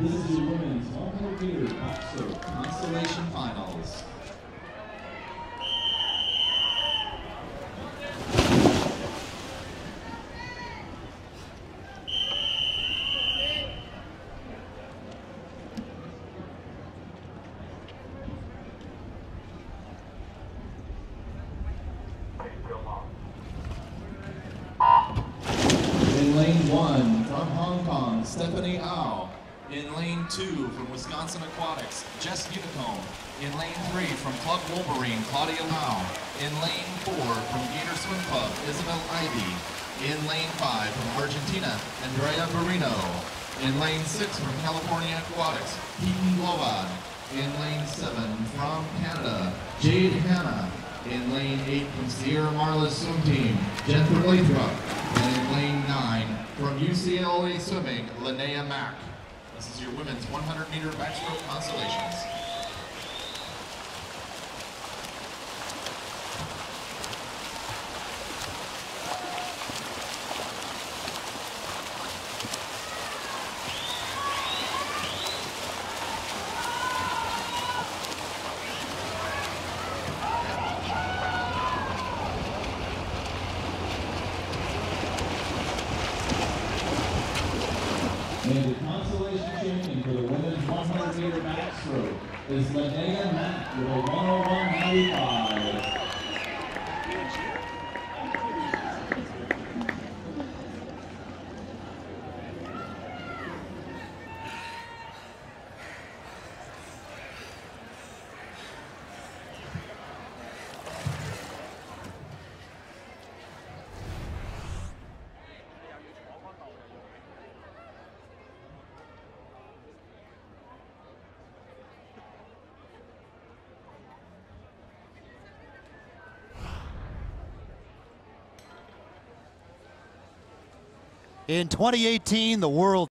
This is your women's 100-meter backstroke consolation finals. In lane 1 from Hong Kong, Stephanie Au. In lane 2 from Wisconsin Aquatics, Jess Unicomb. In lane 3 from Club Wolverine, Claudia Lau. In lane 4 from Gator Swim Club, Isabel Ivy. In lane 5 from Argentina, Andrea Barino. In lane 6 from California Aquatics, Pete Globad. In lane 7 from Canada, Jade Hanna. In lane 8 from Sierra Marla's swim team, Jennifer Lathrop. And in lane 9 from UCLA Swimming, Linnea Mack. This is your women's 100-meter backstroke constellations. And the consolation champion for the women's 100-meter backstroke is Linnea Mack with a 101.95. In 2018, the world